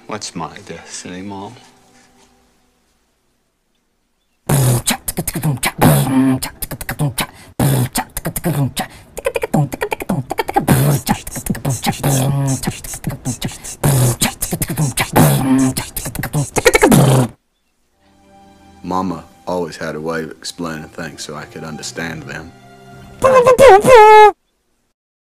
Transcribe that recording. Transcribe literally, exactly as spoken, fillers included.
What's my destiny, Mom? Mama always had a way of explaining things so I could understand them.